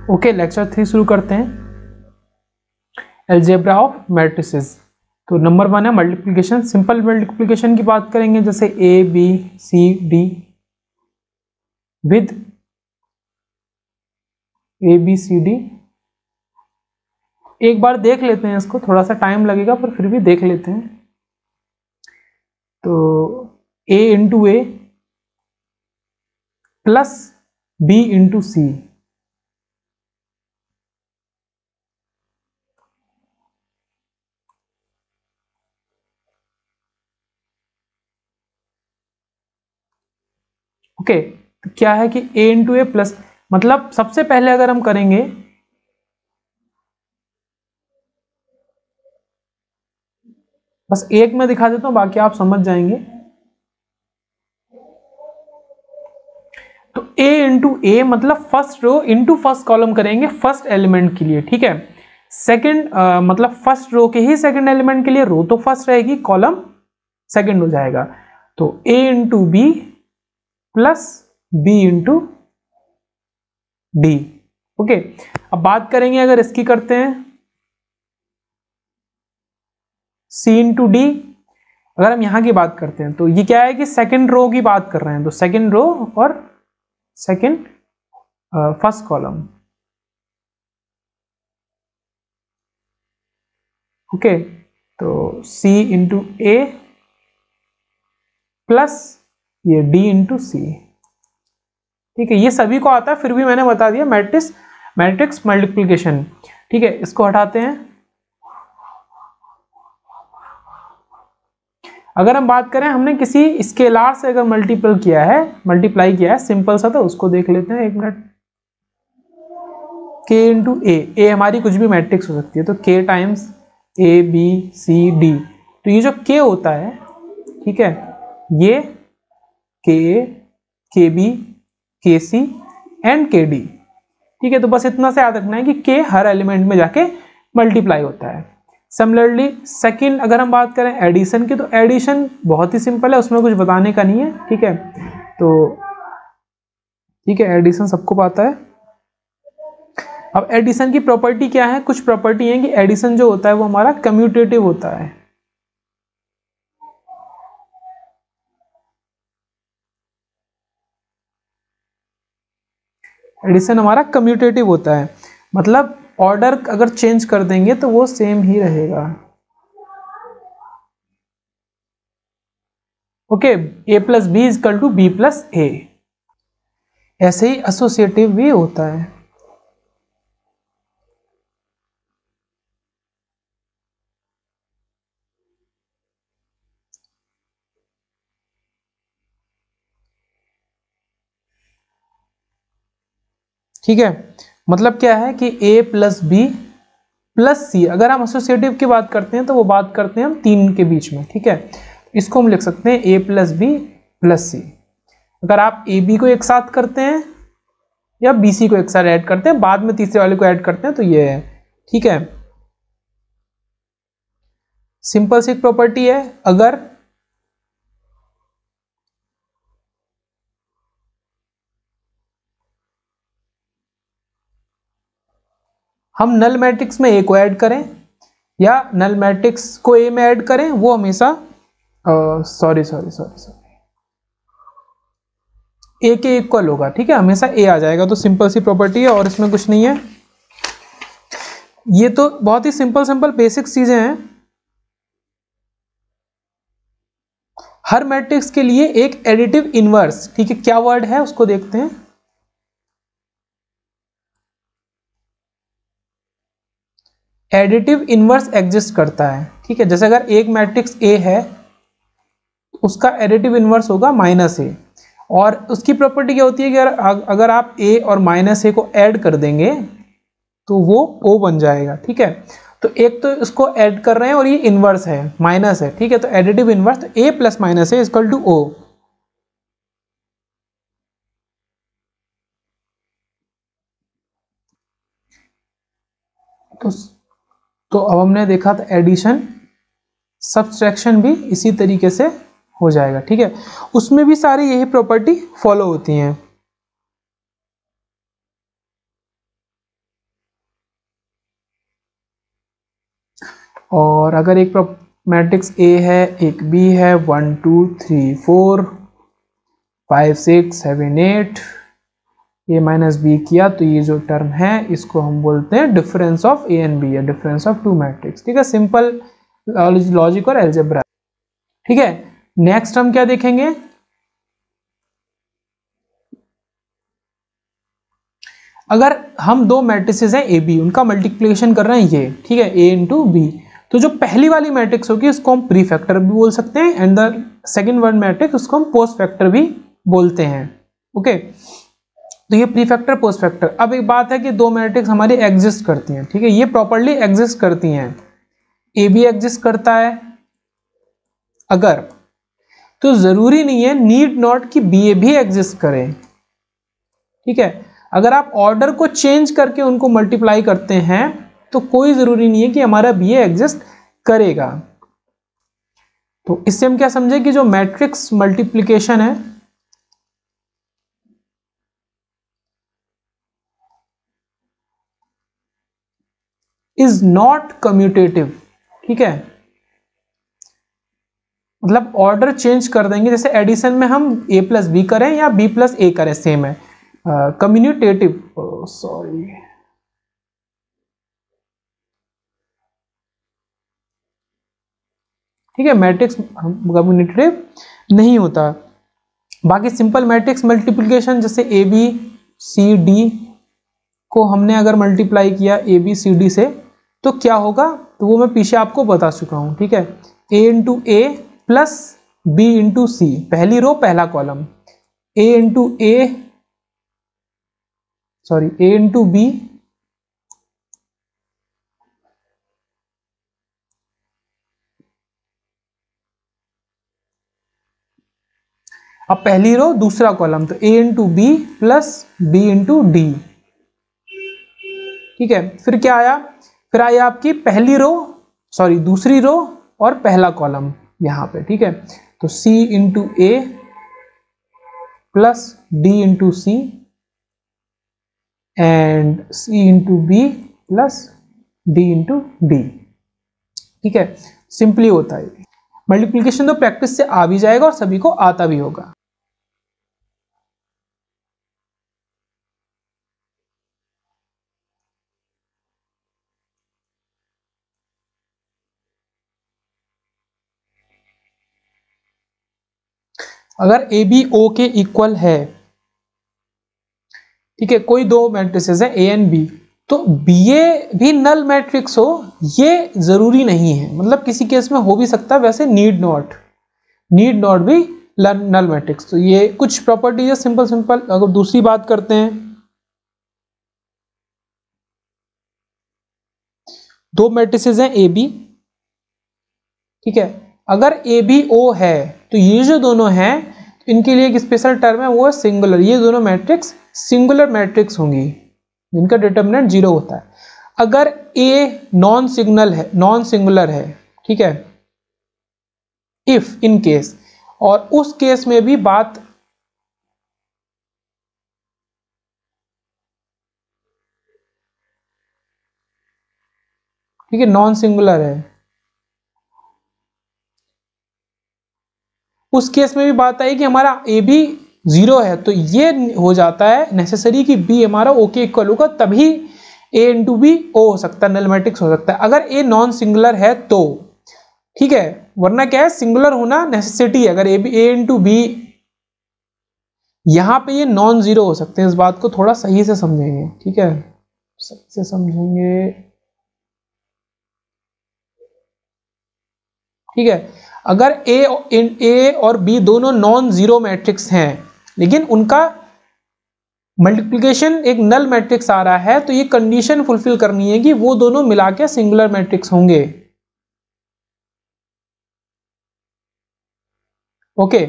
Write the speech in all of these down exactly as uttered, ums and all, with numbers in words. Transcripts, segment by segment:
Okay, lecture three शुरू करते हैं, अलजेब्रा ऑफ मैट्रिसेस। तो नंबर वन है मल्टीप्लिकेशन। सिंपल मल्टीप्लिकेशन की बात करेंगे, जैसे A B C D with A B C D. एक बार देख लेते हैं इसको, थोड़ा सा टाइम लगेगा पर फिर भी देख लेते हैं। तो A into A plus B into C, okay. तो क्या है कि a इंटू ए प्लस, मतलब सबसे पहले अगर हम करेंगे बस एक में दिखा देता हूं, बाकी आप समझ जाएंगे। तो a इंटू ए मतलब first row into first column करेंगे फर्स्ट एलिमेंट के लिए, ठीक है। सेकंड मतलब फर्स्ट रो के ही सेकंड एलिमेंट के लिए रो तो फर्स्ट रहेगी, कॉलम सेकंड हो जाएगा। तो a into B plus B into D, okay. अब बात करेंगे अगर इसकी करते हैं c इंटू डी। अगर हम यहां की बात करते हैं तो ये क्या है कि सेकंड रो की बात कर रहे हैं, तो सेकंड रो और सेकंड फर्स्ट कॉलम, ओके। तो c इंटू ए प्लस ये d इंटू सी, ठीक है। ये सभी को आता है, फिर भी मैंने बता दिया मैट्रिक्स मैट्रिक्स मल्टीप्लिकेशन, ठीक है। इसको हटाते हैं। अगर हम बात करें, हमने किसी स्केलार से अगर मल्टीपल किया है मल्टीप्लाई किया है सिंपल सा, तो उसको देख लेते हैं एक minute. k into A, A हमारी कुछ भी मैट्रिक्स हो सकती है, तो k times A B C D. तो ये जो k होता है, ठीक है, ये k ए के बी के सी एंड के डी, ठीक है। तो बस इतना से याद रखना है कि k हर एलिमेंट में जाके मल्टीप्लाई होता है। सिमिलरली सेकंड अगर हम बात करें एडिशन की, तो एडिशन बहुत ही सिंपल है, उसमें कुछ बताने का नहीं है, ठीक है। तो ठीक है, एडिशन सबको पता है। अब एडिशन की प्रॉपर्टी क्या है, कुछ प्रॉपर्टी है कि एडिशन जो होता है वो हमारा कम्यूटेटिव होता है। एडिशन हमारा कम्यूटेटिव होता है, मतलब ऑर्डर अगर चेंज कर देंगे तो वो सेम ही रहेगा, okay. A plus B is equal to B plus A. ऐसे ही एसोसिएटिव भी होता है, ठीक है। मतलब क्या है कि a plus B plus C, अगर हम एसोसिएटिव की बात करते हैं तो वो बात करते हैं हम तीन के बीच में, ठीक है। इसको हम लिख सकते हैं a plus B plus C. अगर आप ए बी को एक साथ करते हैं या बी सी को एक साथ ऐड करते हैं, बाद में तीसरे वाले को ऐड करते हैं, तो ये है, ठीक है। सिंपल सी प्रॉपर्टी है, अगर हम नल मैट्रिक्स में ए को ऐड करें या नल मैट्रिक्स को ए में ऐड करें, वो हमेशा sorry sorry sorry sorry A के इक्वल होगा, ठीक है, हमेशा ए आ जाएगा। तो सिंपल सी प्रॉपर्टी है और इसमें कुछ नहीं है। ये तो बहुत ही सिंपल सिंपल बेसिक चीजें हैं। हर मैट्रिक्स के लिए एक एडिटिव इनवर्स, ठीक है, क्या वर्ड है उसको देखते हैं। एडिटिव इनवर्स एग्जिस्ट करता है, ठीक है। जैसे अगर एक मैट्रिक्स ए है, उसका एडिटिव इनवर्स होगा माइनस ए, और उसकी प्रॉपर्टी क्या होती है कि अगर अगर आप ए और माइनस ए को ऐड कर देंगे तो वो ओ बन जाएगा, ठीक है। तो एक तो इसको ऐड कर रहे हैं और ये इनवर्स है, माइनस है, ठीक है। तो additive inverse A plus minus A equal to O. तो तो अब हमने देखा था एडिशन, सब्सट्रैक्शन भी इसी तरीके से हो जाएगा, ठीक है। उसमें भी सारी यही प्रॉपर्टी फॉलो होती हैं। और अगर एक मैट्रिक्स ए है, एक बी है, one two three four five six seven eight, A minus B किया तो ये जो टर्म है इसको हम बोलते हैं difference of A and B या डिफरेंस ऑफ टू मैट्रिक्स। ठीक है, सिंपल लॉजिक और एल्जेब्रा। ठीक है, नेक्स्ट हम क्या देखेंगे, अगर हम दो मैट्रिसेस हैं ए बी, उनका मल्टीप्लिकेशन कर रहे हैं ये, ठीक है, ए इंटू बी, तो जो पहली वाली मैट्रिक्स होगी उसको हम प्री फैक्टर भी बोल सकते हैं and the second one matrix उसको हम पोस्ट फैक्टर भी बोलते हैं। ओके, तो ये प्री फैक्टर पोस्ट फैक्टर। अब एक बात है कि दो मैट्रिक्स हमारी एग्जिस्ट करती हैं, ठीक है, ये प्रॉपर्ली एग्जिस्ट करती हैं, ए बी एग्जिस्ट करता है अगर, तो जरूरी नहीं है, नीड नॉट कि बी ए भी एग्जिस्ट करे। ठीक है, अगर आप ऑर्डर को चेंज करके उनको मल्टीप्लाई करते हैं तो कोई जरूरी नहीं है कि हमारा बी ए एग्जिस्ट करेगा। तो इससे हम क्या समझे कि जो मैट्रिक्स मल्टीप्लिकेशन है इज नॉट कम्यूटेटिव। ठीक है, मतलब ऑर्डर चेंज कर देंगे, जैसे एडिशन में हम a प्लस बी करें या b प्लस ए करें, सेम है। कम्यूटेटिव, सॉरी ठीक है, मैट्रिक्स कम्यूटेटिव नहीं होता। बाकी सिंपल मैट्रिक्स मल्टीप्लिकेशन जैसे ए बी सी डी को हमने अगर मल्टीप्लाई किया ए बी सी डी से तो क्या होगा, तो वो मैं पीछे आपको बता चुका हूं। ठीक है, a into A plus B into C, पहली रो पहला column, a into A sorry a into B अब पहली रो दूसरा कॉलम, तो a into B plus B into D. ठीक है, फिर क्या आया, फिर आया आपकी पहली रो सॉरी दूसरी रो और पहला कॉलम यहां पे। ठीक है, तो c into A plus D into C and c into B plus D into D. ठीक है, सिंपली होता है मल्टीप्लिकेशन, तो प्रैक्टिस से आ भी जाएगा और सभी को आता भी होगा। अगर ए बी ओ के इक्वल है, ठीक है, कोई दो मैट्रिसेस है ए एंड बी, तो बी ए भी नल मैट्रिक्स हो ये जरूरी नहीं है, मतलब किसी केस में हो भी सकता है, वैसे नीड नॉट नीड नॉट भी नल मैट्रिक्स। तो ये कुछ प्रॉपर्टीज है सिंपल सिंपल। अगर दूसरी बात करते हैं, दो मैट्रिसेस हैं ए बी, ठीक है, अगर ए बी ओ है तो ये जो दोनों हैं इनके लिए एक स्पेशल टर्म है, वो है सिंगुलर। ये दोनों मैट्रिक्स सिंगुलर मैट्रिक्स होंगी जिनका डिटरमिनेंट जीरो होता है। अगर ए नॉन सिग्नल है नॉन सिंगुलर है, ठीक है, इफ इन केस, और उस केस में भी बात ठीक है नॉन सिंगुलर है, उस केस में भी बात आई कि हमारा ए बी जीरो है, तो ये हो जाता है नेसेसरी कि बी हमारा ओ के इक्वल होगा, तभी ए इंटू बी ओ हो सकता है, नल मैट्रिक्स हो सकता है। अगर ए नॉन सिंगुलर है तो, ठीक है, वरना क्या है, सिंगुलर होना नेसेसिटी है। अगर A B A into B, यहां पे ये नॉन जीरो हो सकते हैं, इस बात को थोड़ा सही से समझेंगे। ठीक है, सही से समझेंगे। ठीक है, अगर ए ए और बी दोनों नॉन जीरो मैट्रिक्स हैं लेकिन उनका मल्टीप्लिकेशन एक नल मैट्रिक्स आ रहा है, तो ये कंडीशन फुलफिल करनी है कि वो दोनों मिला के सिंगुलर मैट्रिक्स होंगे। ओके,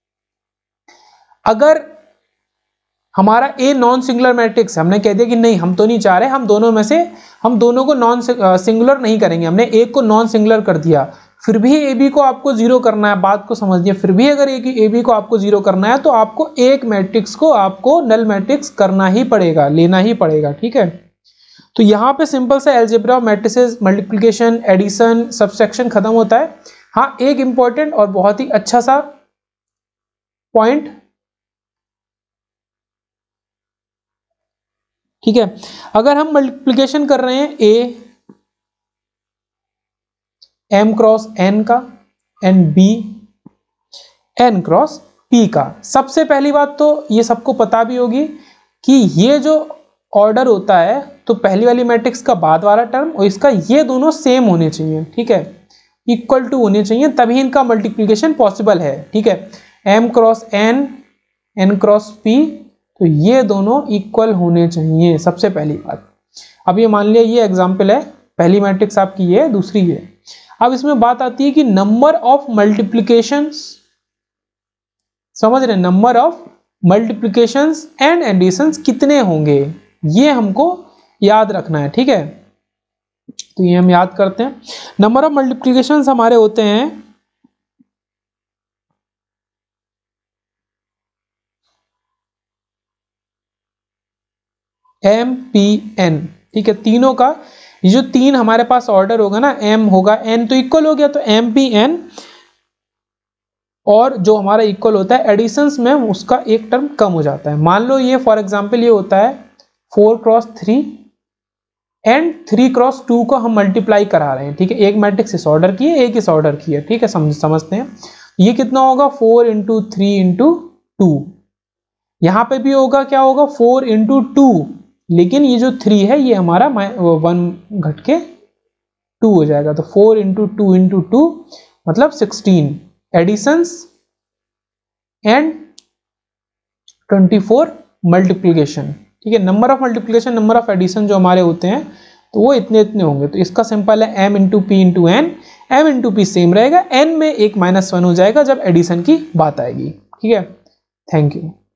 अगर हमारा ए नॉन सिंगुलर मैट्रिक्स, हमने कह दिया कि नहीं हम तो नहीं चाह रहे, हम दोनों में से हम दोनों को नॉन सिंगुलर नहीं करेंगे, हमने एक को नॉन सिंगुलर कर दिया, फिर भी ए बी को आपको जीरो करना है, बात को समझिए, फिर भी अगर ए बी को आपको जीरो करना है तो आपको एक मैट्रिक्स को आपको नल मैट्रिक्स करना ही पड़ेगा, लेना ही पड़ेगा। ठीक है, तो यहाँ पे सिंपल सा algebra of matrices, multiplication, addition, subtraction खत्म होता है। हाँ, एक इंपॉर्टेंट और बहुत ही अच्छा सा पॉइंट, ठीक है, अगर हम मल्टीप्लिकेशन कर रहे हैं ए एम क्रॉस एन का and B N cross P का, सबसे पहली बात तो ये सबको पता भी होगी कि ये जो ऑर्डर होता है तो पहली वाली मैट्रिक्स का बाद वाला टर्म और इसका ये दोनों सेम होने चाहिए, ठीक है, इक्वल टू होने चाहिए, तभी इनका मल्टीप्लिकेशन पॉसिबल है, ठीक है। M cross N N cross P, तो ये दोनों इक्वल होने चाहिए, सबसे पहली बात। अब ये मान लिया ये एग्जाम्पल है, पहली मैट्रिक्स आपकी ये है, दूसरी ये। अब इसमें बात आती है कि नंबर ऑफ मल्टीप्लिकेशंस, समझ रहे, number of multiplications and additions कितने होंगे, ये हमको याद रखना है, ठीक है। तो ये हम याद करते हैं। नंबर ऑफ मल्टीप्लिकेशंस हमारे होते हैं एम पी एन, ठीक है, तीनों का ये जो तीन हमारे पास ऑर्डर होगा ना, एम होगा एन तो इक्वल हो गया, तो एम पी एन, और जो हमारा इक्वल होता है एडिशंस में उसका एक टर्म कम हो जाता है। मान लो ये फॉर एग्जांपल ये होता है four cross three and three cross two को हम मल्टीप्लाई करा रहे हैं, ठीक है, एक मैट्रिक्स इस ऑर्डर की है, एक इस ऑर्डर की है, ठीक है, समझ समझते हैं। ये कितना होगा, four into three into two, यहाँ पे भी होगा, क्या होगा, फोर इंटू टू, लेकिन ये जो थ्री है ये हमारा वन घट के टू हो जाएगा, तो four into two into two मतलब sixteen additions and twenty four multiplication, ठीक है। Number of multiplication, number of addition जो हमारे होते हैं तो वो इतने इतने होंगे। तो इसका सिंपल है M into P into N, M into P same रहेगा, एन में एक माइनस वन हो जाएगा जब एडिशन की बात आएगी, ठीक है। Thank you.